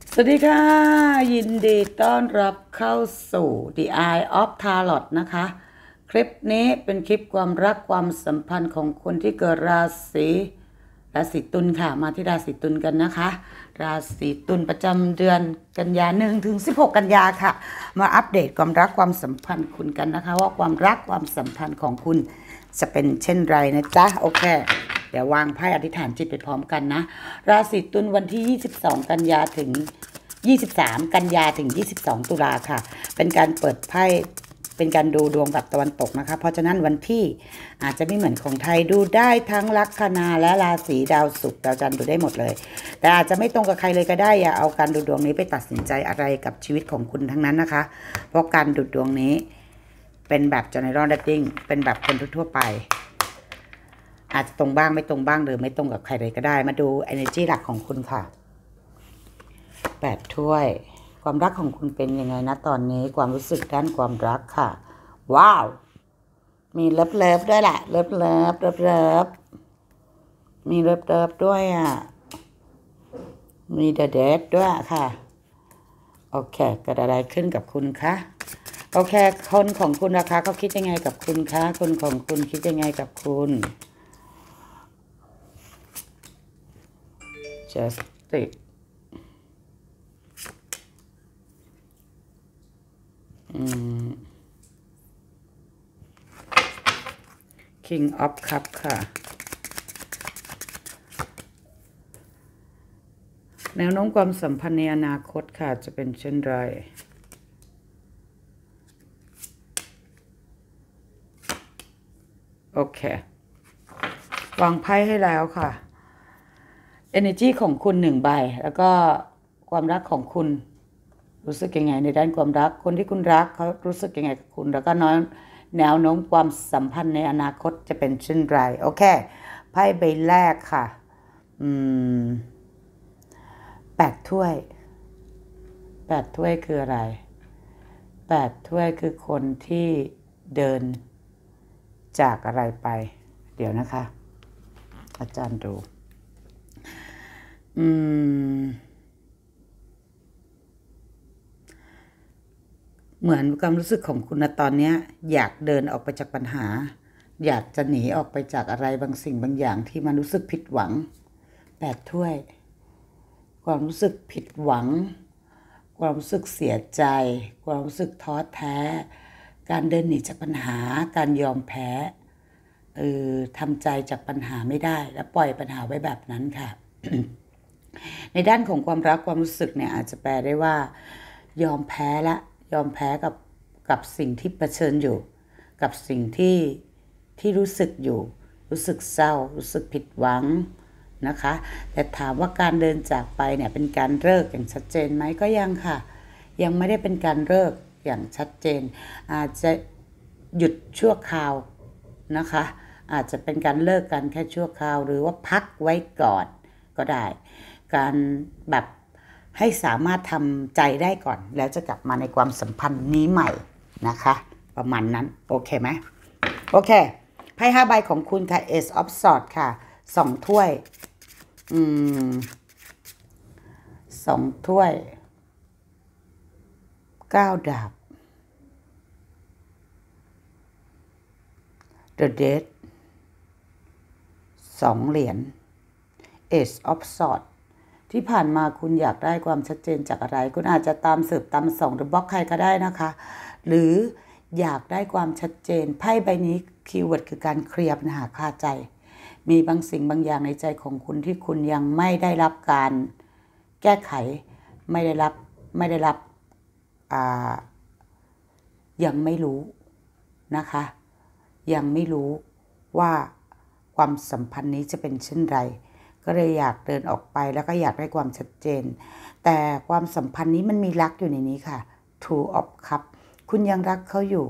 สวัสดีค่ะยินดีต้อนรับเข้าสู่ The Eye of Tarot นะคะคลิปนี้เป็นคลิปความรักความสัมพันธ์ของคนที่เกิดราศีตุลค่ะมาที่ราศีตุลกันนะคะราศีตุลประจำเดือนกันยา1 ถึง 16 กันยาค่ะมาอัปเดตความรักความสัมพันธ์คุณกันนะคะว่าความรักความสัมพันธ์ของคุณจะเป็นเช่นไรนะจ๊ะโอเคเดี๋ยววางไพ่อธิษฐานจิตไปพร้อมกันนะราศีตุลวันที่22 กันยาถึง23 กันยาถึง22 ตุลาค่ะเป็นการเปิดไพ่เป็นการดูดวงแบบตะวันตกนะคะเพราะฉะนั้นวันที่อาจจะไม่เหมือนของไทยดูได้ทั้งลัคนาและราศีดาวศุกร์ดาวจันทร์ดูได้หมดเลยแต่อาจจะไม่ตรงกับใครเลยก็ได้อย่าเอาการดูดวงนี้ไปตัดสินใจอะไรกับชีวิตของคุณทั้งนั้นนะคะเพราะการดูดวงนี้เป็นแบบ general reading เป็นแบบคนทั่วไปอาจจะตรงบ้างไม่ตรงบ้างหรือไม่ตรงกับใครเลยก็ได้มาดู energy หลักของคุณค่ะ8 ถ้วยความรักของคุณเป็นยังไงนะตอนนี้ความรู้สึกด้านความรักค่ะว้าวมีเลิฟด้วยแหละเลิฟมีเลิฟด้วยอ่ะมีเดอะเดทด้วยค่ะโอเคเกิดอะไรขึ้นกับคุณคะโอเคคนของคุณนะคะเขาคิดยังไงกับคุณคะคนของคุณคิดยังไงกับคุณ Justice King of Cup ค่ะแนวโน้มความสัมพันธ์ในอนาคตค่ะจะเป็นเช่นไรโอเควางไพ่ให้แล้วค่ะ energy ของคุณ1 ใบแล้วก็ความรักของคุณรู้สึกยังไงในด้านความรักคนที่คุณรักเขารู้สึกยังไงกับคุณแล้วก็แนวโน้มความสัมพันธ์ในอนาคตจะเป็นเช่นไรโอเคไพ่ใบแรกค่ะ8 ถ้วย8 ถ้วยคืออะไร8 ถ้วยคือคนที่เดินจากอะไรไปเดี๋ยวนะคะอาจารย์ดูเหมือนความรู้สึกของคุณนะตอนนี้อยากเดินออกไปจากปัญหาอยากจะหนีออกไปจากอะไรบางสิ่งบางอย่างที่มันรู้สึกผิดหวัง8 ถ้วยความรู้สึกผิดหวังความรู้สึกเสียใจความรู้สึกท้อแท้การเดินหนีจากปัญหาการยอมแพ้ทำใจจากปัญหาไม่ได้และปล่อยปัญหาไว้แบบนั้นค่ะ ในด้านของความรักความรู้สึกเนี่ยอาจจะแปลได้ว่ายอมแพ้กับสิ่งที่เผชิญอยู่กับสิ่งที่รู้สึกอยู่รู้สึกเศร้ารู้สึกผิดหวังนะคะแต่ถามว่าการเดินจากไปเนี่ยเป็นการเลิกอย่างชัดเจนไหมก็ยังค่ะยังไม่ได้เป็นการเลิกอย่างชัดเจนอาจจะหยุดชั่วคราวนะคะอาจจะเป็นการเลิกกันแค่ชั่วคราวหรือว่าพักไว้ก่อนก็ได้การแบบให้สามารถทำใจได้ก่อนแล้วจะกลับมาในความสัมพันธ์นี้ใหม่นะคะประมาณนั้นโอเคไหมโอเคไพ่5 ใบของคุณค่ะ Ace of Swords ค่ะ2 ถ้วย2 ถ้วย9 ดาบ The Death 2 เหรียญ Ace of Swords ที่ผ่านมาคุณอยากได้ความชัดเจนจากอะไรคุณอาจจะตามสืบตามส่องหรือบล็อกใครก็ได้นะคะหรืออยากได้ความชัดเจนไพ่ใบนี้คีย์เวิร์ดคือการเคลียร์ปัญหาคาใจมีบางสิ่งบางอย่างในใจของคุณที่คุณยังไม่ได้รับการแก้ไขไม่ได้รับยังไม่รู้นะคะยังไม่รู้ว่าความสัมพันธ์นี้จะเป็นเช่นไรก็เลยอยากเดินออกไปแล้วก็อยากได้ความชัดเจนแต่ความสัมพันธ์นี้มันมีรักอยู่ในนี้ค่ะ Two of Cups คุณยังรักเขาอยู่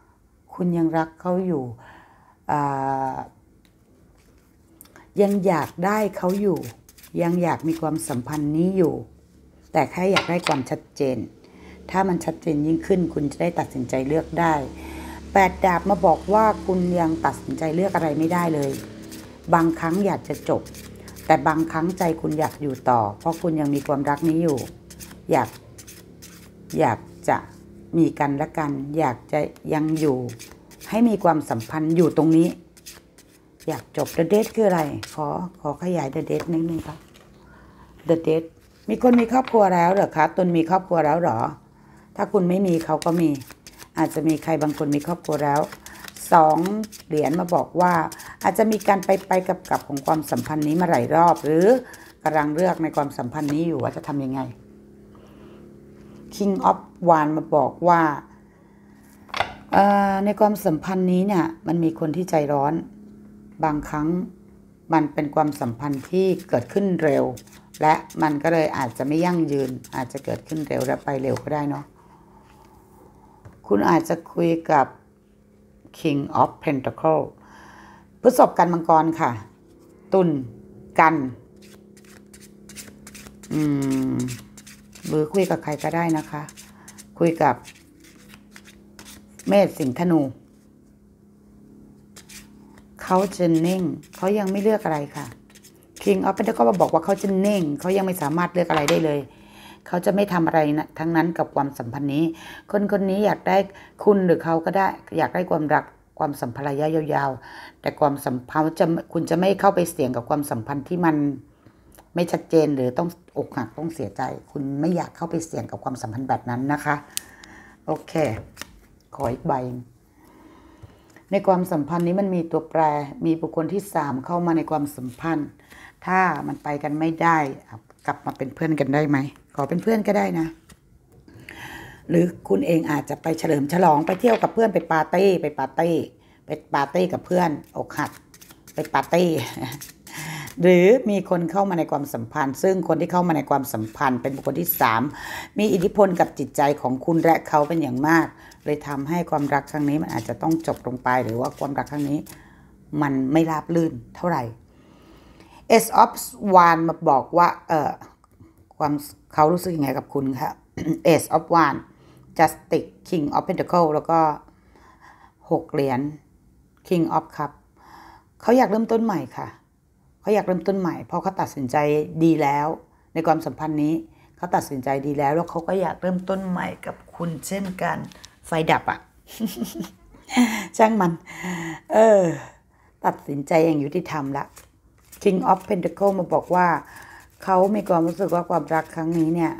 ยังอยากได้เขาอยู่ยังอยากมีความสัมพันธ์นี้อยู่แต่แค่อยากได้ความชัดเจนถ้ามันชัดเจนยิ่งขึ้นคุณจะได้ตัดสินใจเลือกได้8 ดาบมาบอกว่าคุณยังตัดสินใจเลือกอะไรไม่ได้เลยบางครั้งอยากจะจบแต่บางครั้งใจคุณอยากอยู่ต่อเพราะคุณยังมีความรักนี้อยู่อยากอยากจะมีกันและกันอยากจะยังอยู่ให้มีความสัมพันธ์อยู่ตรงนี้อยากจบ The Date คืออะไรขอขยาย The Date นิดนึงครับ The Date มีคนมีครอบครัวแล้วเหรอคะตนมีครอบครัวแล้วเหรอถ้าคุณไม่มีเขาก็มีอาจจะมีใครบางคนมีครอบครัวแล้ว2 เหรียญมาบอกว่าอาจจะมีการไปกับของความสัมพันธ์นี้มาหลายรอบหรือกำลังเลือกในความสัมพันธ์นี้อยู่ว่าจะทำยังไง King of Wands มาบอกว่าในความสัมพันธ์นี้เนี่ยมันมีคนที่ใจร้อนบางครั้งมันเป็นความสัมพันธ์ที่เกิดขึ้นเร็วและมันก็เลยอาจจะไม่ยั่งยืนอาจจะเกิดขึ้นเร็วและไปเร็วก็ได้เนาะคุณอาจจะคุยกับ King of Pentacle พฤษภกันมังกรค่ะตุลกันหรือคุยกับใครก็ได้นะคะคุยกับเมษสิงห์ธนูเขาจะนิ่งเขายังไม่เลือกอะไรค่ะ King of Pentacle ก็บอกว่าเขาจะนิ่งเขายังไม่สามารถเลือกอะไรได้เลยเขาจะไม่ทำอะไรนะทั้งนั้นกับความสัมพันธ์นี้คนนี้อยากได้คุณหรือเขาก็ได้อยากได้ความรักความสัมพันธ์ระยะยาวๆแต่ความสัมพันธ์คุณจะไม่เข้าไปเสี่ยงกับความสัมพันธ์ที่มันไม่ชัดเจนหรือต้องอกหักต้องเสียใจคุณไม่อยากเข้าไปเสี่ยงกับความสัมพันธ์แบบนั้นนะคะโอเคขออีกใบในความสัมพันธ์นี้มันมีตัวแปรมีบุคคลที่3เข้ามาในความสัมพันธ์ถ้ามันไปกันไม่ได้กลับมาเป็นเพื่อนกันได้ไหมขอเป็นเพื่อนก็ได้นะหรือคุณเองอาจจะไปเฉลิมฉลองไปเที่ยวกับเพื่อนไปปาร์ตี้กับเพื่อนอกหักไปปาร์ตี้ หรือมีคนเข้ามาในความสัมพันธ์ซึ่งคนที่เข้ามาในความสัมพันธ์เป็นบุคคลที่3มีอิทธิพลกับจิตใจของคุณและเขาเป็นอย่างมากเลยทำให้ความรักครั้งนี้มันอาจจะต้องจบลงไปหรือว่าความรักครั้งนี้มันไม่ราบรื่นเท่าไหร่ Ace of Wands มาบอกว่าความเขารู้สึกยังไงกับคุณคะ Ace of Wands Justice King of Pentacle แล้วก็6 เหรียญ King of Cup เขาอยากเริ่มต้นใหม่ค่ะเขาอยากเริ่มต้นใหม่เพราะเขาตัดสินใจดีแล้วในความสัมพันธ์นี้เขาตัดสินใจดีแล้วเขาก็อยากเริ่มต้นใหม่กับคุณเช่นกันไฟดับอ่ะ ช่างมันตัดสินใจอย่างยุติธรรมละ King of Pentacle มาบอกว่าเขามีความรู้สึกว่าความรักครั้งนี้เนี่ย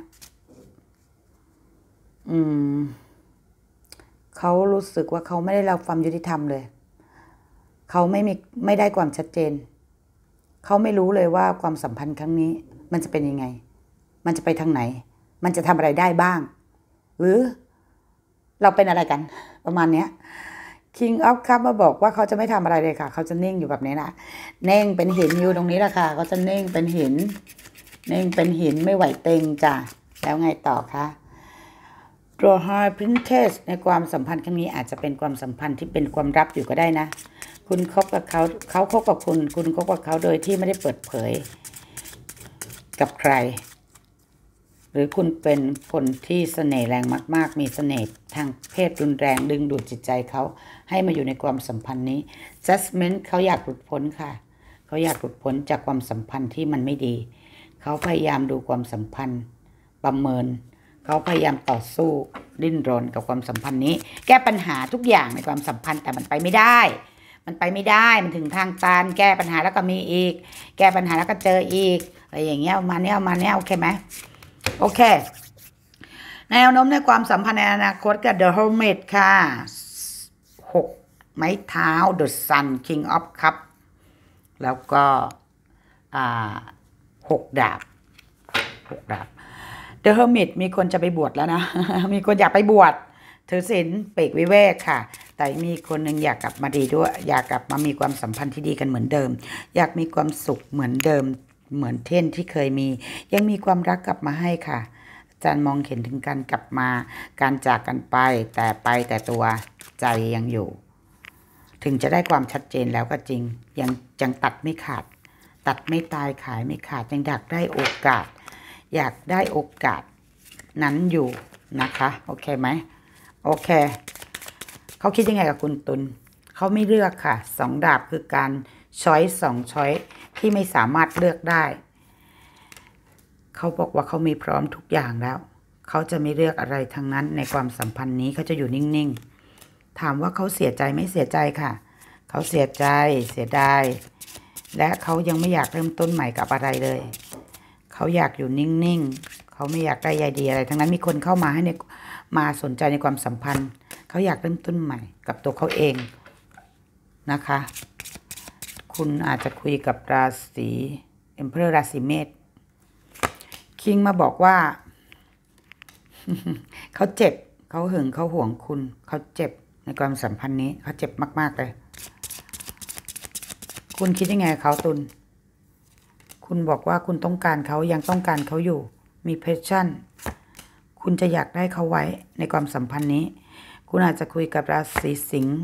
เขารู้สึกว่าเขาไม่ได้รับความยุติธรรมเลยเขาไม่ได้ความชัดเจนเขาไม่รู้เลยว่าความสัมพันธ์ครั้งนี้มันจะเป็นยังไงมันจะไปทางไหนมันจะทำอะไรได้บ้างหรือเราเป็นอะไรกันประมาณเนี้ย King of Cup มาบอกว่าเขาจะไม่ทำอะไรเลยค่ะเขาจะนิ่งอยู่แบบนี้นะนิ่งเป็นหินอยู่ตรงนี้แหละค่ะเขาจะนิ่งเป็นหินนิ่งเป็นหินไม่ไหวเต็งจ้ะแล้วไงต่อคะตัว High Princess ในความสัมพันธ์ครั้งนี้อาจจะเป็นความสัมพันธ์ที่เป็นความลับอยู่ก็ได้นะคุณคบกับเขาคบกับคุณคบกับเขาโดยที่ไม่ได้เปิดเผยกับใครหรือคุณเป็นคนที่เสน่ห์แรงมากๆมีเสน่ห์ทางเพศรุนแรงดึงดูดจิตใจเขาให้มาอยู่ในความสัมพันธ์นี้ Judgment เขาอยากหลุดพ้นค่ะเขาอยากหลุดพ้นจากความสัมพันธ์ที่มันไม่ดีเขาพยายามดูความสัมพันธ์ประเมินเขาพยายามต่อสู้ดิ้นรนกับความสัมพันธ์นี้แก้ปัญหาทุกอย่างในความสัมพันธ์แต่มันไปไม่ได้มันถึงทางตันแก้ปัญหาแล้วก็มีอีกแก้ปัญหาแล้วก็เจออีกอะไรอย่างเงี้ยมาเนี้ยโอเคไหมโอเคแนวโน้มในความสัมพันธ์ในอนาคตกับ The Hermit ค่ะ6 ไม้เท้า The Sun King of Cup แล้วก็6 ดาบThe Hermit มีคนจะไปบวชแล้วนะ มีคนอยากไปบวชถือศีลปีกวิเวกค่ะแต่มีคนหนึ่งอยากกลับมาดีด้วยอยากกลับมามีความสัมพันธ์ที่ดีกันเหมือนเดิมอยากมีความสุขเหมือนเดิมเหมือนเท่นที่เคยมียังมีความรักกลับมาให้ค่ะอาจารย์มองเห็นถึงการกลับมาการจากกันไปแต่ตัวใจยังอยู่ถึงจะได้ความชัดเจนแล้วก็จริงยังตัดไม่ขาดตัดไม่ตายขายไม่ขาดยังอยากได้โอกาสนั้นอยู่นะคะโอเคไหมโอเคเขาคิดยังไงกับคุณตุลเขาไม่เลือกค่ะ2 ดาบคือการช้อย2 ช้อยที่ไม่สามารถเลือกได้เขาบอกว่าเขามีพร้อมทุกอย่างแล้วเขาจะไม่เลือกอะไรทั้งนั้นในความสัมพันธ์นี้เขาจะอยู่นิ่งๆถามว่าเขาเสียใจไม่เสียใจค่ะเขาเสียใจเสียดายและเขายังไม่อยากเริ่มต้นใหม่กับอะไรเลยเขาอยากอยู่นิ่งๆเขาไม่อยากได้ใยดีอะไรทั้งนั้นมีคนเข้ามาให้มาสนใจในความสัมพันธ์เขาอยากเริ่มต้นใหม่กับตัวเขาเองนะคะคุณอาจจะคุยกับราศีEmperor ราศีเมษคิงมาบอกว่า เขาเจ็บเขาหึงเขาหวงคุณเขาเจ็บในความสัมพันธ์นี้เขาเจ็บมากๆเลยคุณคิดยังไงเขาตุลคุณบอกว่าคุณต้องการเขายังต้องการเขาอยู่มีเพชชั่นคุณจะอยากได้เขาไว้ในความสัมพันธ์นี้คุณอาจจะคุยกับราศีสิงห์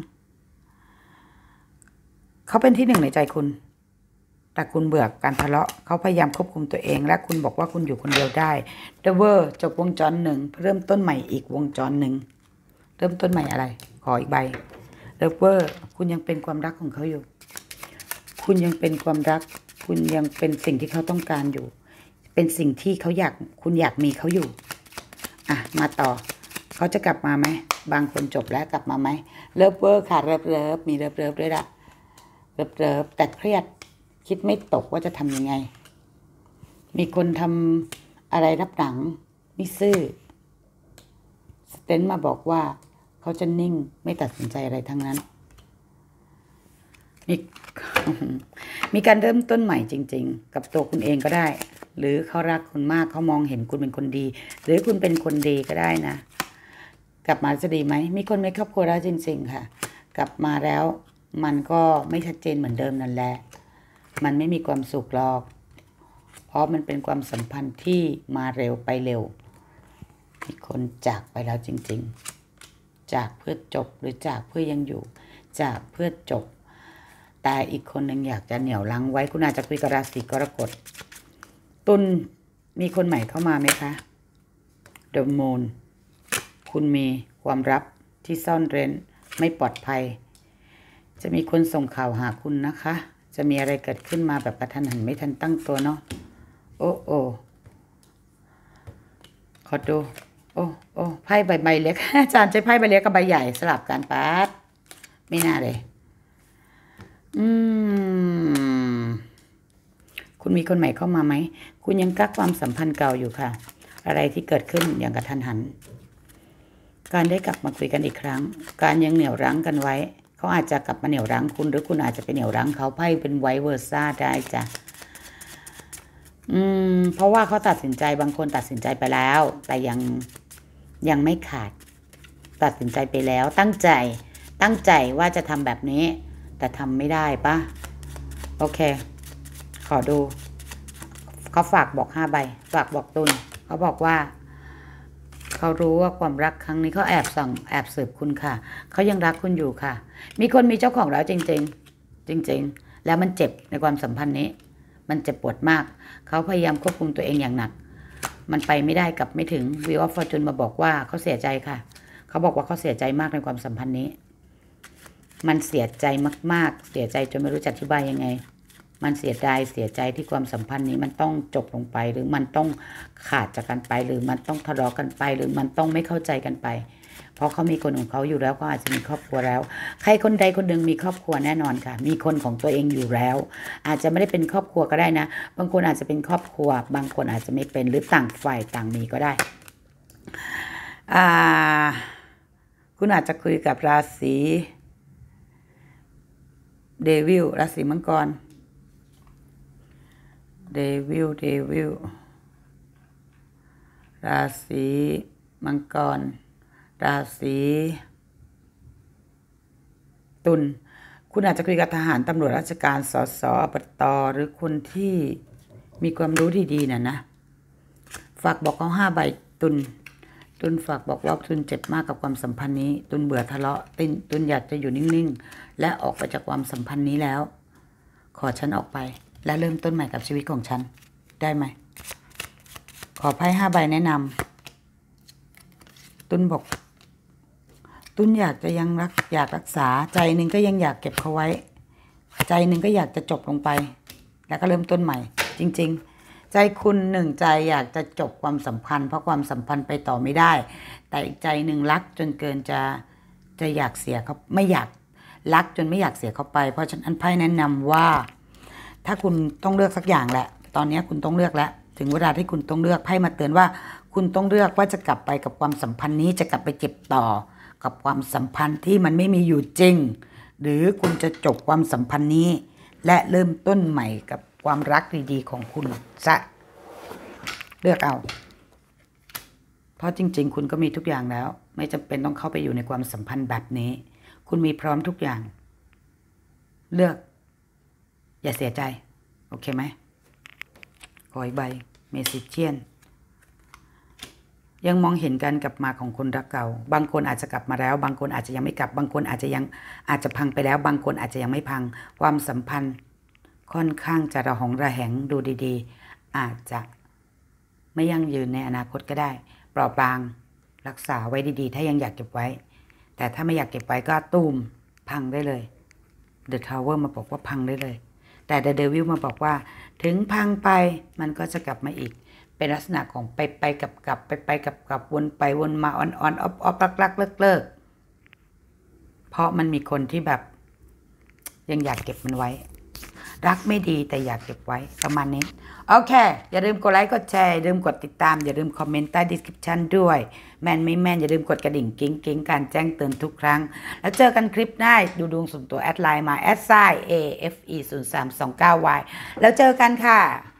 เขาเป็นที่หนึ่งในใจคุณแต่คุณเบื่อการทะเลาะเขาพยายามควบคุมตัวเองและคุณบอกว่าคุณอยู่คนเดียวได้ The World จบวงจรหนึ่งเริ่มต้นใหม่อีกวงจรหนึ่งเริ่มต้นใหม่อะไรขออีกใบ The World คุณยังเป็นความรักของเขาอยู่คุณยังเป็นความรักคุณยังเป็นสิ่งที่เขาต้องการอยู่เป็นสิ่งที่เขาอยากคุณอยากมีเขาอยู่มาต่อเขาจะกลับมาไหมบางคนจบแล้วกลับมาไหมเลิฟเวอร์ค่ะเลิฟมีเลิฟด้วยละเลิฟแต่เครียดคิดไม่ตกว่าจะทำยังไงมีคนทำอะไรรับหลังไม่ซื่อสเตนมาบอกว่าเขาจะนิ่งไม่ตัดสินใจอะไรทั้งนั้นมีการเริ่มต้นใหม่จริงๆกับตัวคุณเองก็ได้หรือเขารักคุณมากเขามองเห็นคุณเป็นคนดีหรือคุณเป็นคนดีก็ได้นะกลับมาจะดีไหมมีคนในครอบครัวแล้วจริงๆค่ะกลับมาแล้วมันก็ไม่ชัดเจนเหมือนเดิมนั่นแหละมันไม่มีความสุขหรอกเพราะมันเป็นความสัมพันธ์ที่มาเร็วไปเร็วมีคนจากไปแล้วจริงๆจากเพื่อจบหรือจากเพื่อยังอยู่จากเพื่อจบแต่อีกคนหนึ่งอยากจะเหนี่ยวรั้งไว้คุณอาจจะคุยกับราศีกรกฎตุลมีคนใหม่เข้ามาไหมคะ The Moon คุณมีความลับที่ซ่อนเร้นไม่ปลอดภัยจะมีคนส่งข่าวหาคุณนะคะจะมีอะไรเกิดขึ้นมาแบบกระทันหันไม่ทันตั้งตัวเนาะโอ้ขอดูโอ้ไพ่ใบเล็ก อาจารย์ใช้ไพ่ใบเล็กกับใบใหญ่สลับกันป๊าดไม่น่าเลยคุณมีคนใหม่เข้ามาไหมคุณยังกักความสัมพันธ์เก่าอยู่ค่ะอะไรที่เกิดขึ้นอย่างกระทันหันการได้กลับมาคุยกันอีกครั้งการยังเหนี่ยวรั้งกันไว้เขาอาจจะกลับมาเหนี่ยวรั้งคุณหรือคุณอาจจะไปเหนี่ยวรั้งเขาไพ่เป็นไวเวอร์ซ่าได้จ้ะเพราะว่าเขาตัดสินใจบางคนตัดสินใจไปแล้วแต่ยังไม่ขาดตัดสินใจไปแล้วตั้งใจว่าจะทำแบบนี้แต่ทำไม่ได้ปะโอเคขอดูเขาฝากบอก5 ใบฝากบอกตุลเขาบอกว่าเขารู้ว่าความรักครั้งนี้เขาแอบสืบคุณค่ะเขายังรักคุณอยู่ค่ะมีคนมีเจ้าของแล้วจริงแล้วมันเจ็บในความสัมพันธ์นี้มันเจ็บปวดมากเขาพยายามควบคุมตัวเองอย่างหนักมันไปไม่ได้กับไม่ถึงวีออฟฟอร์จูนมาบอกว่าเขาเสียใจค่ะเขาบอกว่าเขาเสียใจมากในความสัมพันธ์นี้มันเสียใจมากๆเสียใจจนไม่รู้จะอธิบายยังไงมันเสียใจที่ความสัมพันธ์นี้มันต้องจบลงไปหรือมันต้องขาดจากกันไปหรือมันต้องทะเลาะกันไปหรือมันต้องไม่เข้าใจกันไปเพราะเขามีคนของเขาอยู่แล้วเขาอาจจะมีครอบครัวแล้วใครคนใดคนหนึ่งมีครอบครัวแน่นอนค่ะมีคนของตัวเองอยู่แล้วอาจจะไม่ได้เป็นครอบครัวก็ได้นะบางคนอาจจะเป็นครอบครัวบางคนอาจจะไม่เป็นหรือต่างฝ่ายต่างมีก็ได้คุณอาจจะคุยกับราศีเดวิลราศีมังกรเดวิลราศีมังกรราศีตุลคุณอาจจะคุยกับทหารตำรวจราชการสสอบตหรือคนที่มีความรู้ดีๆนะฝากบอกเขา5 ใบตุลฝากบอกว่าตุลเจ็บมากกับความสัมพันธ์นี้ตุลเบื่อทะเลาะตุลอยากจะอยู่นิ่งๆและออกไปจากความสัมพันธ์นี้แล้วขอฉันออกไปและเริ่มต้นใหม่กับชีวิตของฉันได้ไหมขอไพ่5 ใบแนะนำตุลบอกตุลอยากจะอยากรักษาใจหนึ่งก็ยังอยากเก็บเขาไว้ใจหนึ่งก็อยากจะจบลงไปแล้วก็เริ่มต้นใหม่จริงใจคุณหนึ่งใจอยากจะจบความสัมพันธ์เพราะความสัมพันธ์ไปต่อไม่ได้ แต่อีกใจหนึ่งรักจนเกินจะอยากเสียเขาไม่อยากรักจนไม่อยากเสียเขาไปเพราะฉะนั้นไพ่แนะนำว่า ถ้าคุณต้องเลือกสักอย่างแหละตอนนี้คุณต้องเลือกแล้วถึงเวลาที่คุณต้องเลือกไพ่มาเตือนว่าคุณต้องเลือกว่าจะกลับไปกับความสัมพันธ์นี้จะกลับไปเจ็บต่อกับความสัมพันธ์ที่มันไม่มีอยู่จริงหรือคุณจะจบความสัมพันธ์นี้และเริ่มต้นใหม่กับความรักดีๆของคุณซะเลือกเอาเพราะจริงๆคุณก็มีทุกอย่างแล้วไม่จำเป็นต้องเข้าไปอยู่ในความสัมพันธ์แบบนี้คุณมีพร้อมทุกอย่างเลือกอย่าเสียใจโอเคไหมขออีกใบเมจิเชียนยังมองเห็นการกลับมาของคนรักเก่าบางคนอาจจะกลับมาแล้วบางคนอาจจะยังไม่กลับบางคนอาจจะพังไปแล้วบางคนอาจจะยังไม่พังความสัมพันธ์ค่อนข้างจะระหองระแหงดูดีๆอาจจะไม่ยั่งยืนในอนาคตก็ได้เปราะบางรักษาไว้ดีๆถ้ายังอยากเก็บไว้แต่ถ้าไม่อยากเก็บไว้ก็ตูมพังได้เลย The Tower มาบอกว่าพังได้เลยแต่ The Devil มาบอกว่าถึงพังไปมันก็จะกลับมาอีกเป็นลักษณะของไปกลับไปกลับวนไปวนมาออนออฟรักเลิกเพราะมันมีคนที่แบบยังอยากเก็บมันไว้รักไม่ดีแต่อยากเก็บไว้ประมาณนี้โอเคอย่าลืมกดไลค์กดแชร์อย่าลืมกดติดตามอย่าลืมคอมเมนต์ใต้ description ด้วยแม่นไม่แม่นอย่าลืมกดกระดิ่งกิ๊งการแจ้งเตือนทุกครั้งแล้วเจอกันคลิปหน้าดูดวงส่วนตัวแอดไลน์มา @AFE0329Y แล้วเจอกันค่ะ